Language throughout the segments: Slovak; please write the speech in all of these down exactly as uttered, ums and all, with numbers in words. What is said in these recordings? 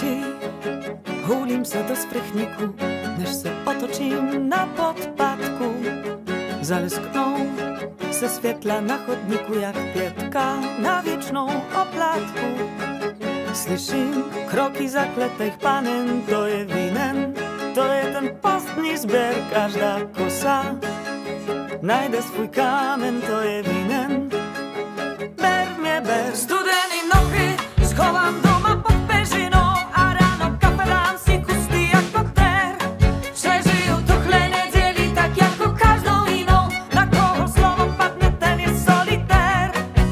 Či húlim sa do sprchníku, než sa otočím na podpátku. Zalesknou se světla na chodníku, jak pětka na věčnou oplátku. Slyším kroky zakletých panen, to je vinen, to je ten postný zběr, každá kosa najde svůj kámen, to je vinen. Ber mě, ber. Studený nohy schovám doma pod pežinou a ráno kafe dám si chustý jako ter. Přežiju tuchle neděli tak jako každou jinou, na koho slovo padne, ten je solitér.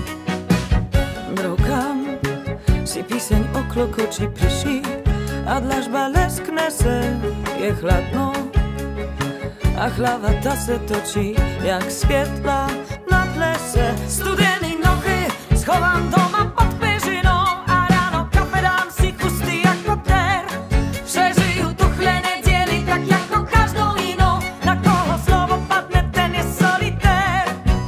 Broukám si píseň o klokoči prší a dlažba leskne se, je chladno a hlava ta se točí jak světla na plese. Studený nohy schovám doma pod pežinou a ráno kafe dám si chustý jako ter. Přežiju tuchle neděli tak jako každou jinou, na koho slovo padne, ten je solitér.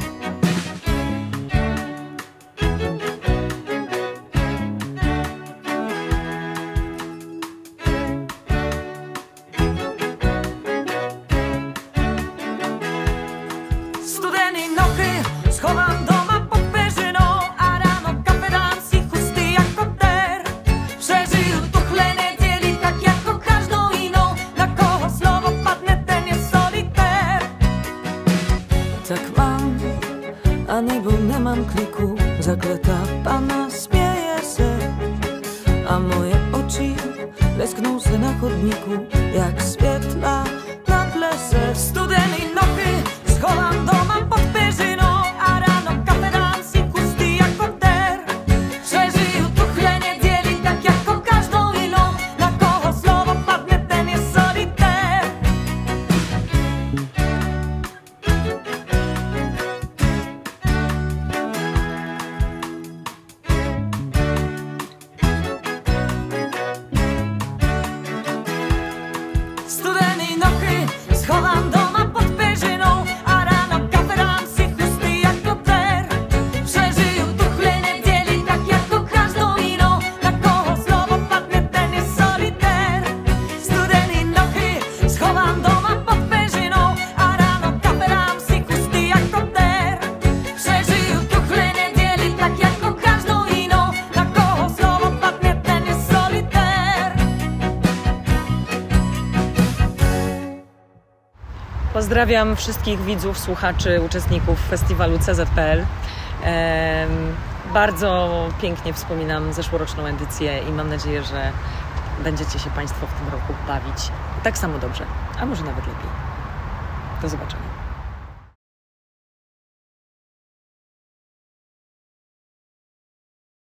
Studený nohy schovám doma pod pežinou a ráno kafe dám si chustý jako ter. Přežiju tuchle neděli tak jako každou jinou, na koho slovo padne, ten je solitér. Tak mám a nebo nemám kliku, zakletá pana směje se a moje oči lesknou se na chodníku jak světla na plese. Studený nohy schovám doma pod pežinou a ráno kafe dám si chustý jako ter. Přežiju tuchle neděli tak jako každou jinou, na koho slovo padne, ten je solitér. Studený nohy schovám doma pod pežinou a ráno kafe dám si chustý jako ter. Přežiju tuchle neděli tak jako každou jinou, na koho slovo padne, ten je solitér. Studený nohy schovám doma pod pežinou a ráno kafe dám si chustý jako ter. Přežiju tuchle neděli tak jako každou jinou, na koho slovo padne, ten je solitér. Pozdrawiam wszystkich widzów, słuchaczy, uczestników festiwalu C Z P L. Ehm, bardzo pięknie wspominam zeszłoroczną edycję i mam nadzieję, że będziecie się Państwo w tym roku bawić tak samo dobrze, a może nawet lepiej. Do zobaczenia.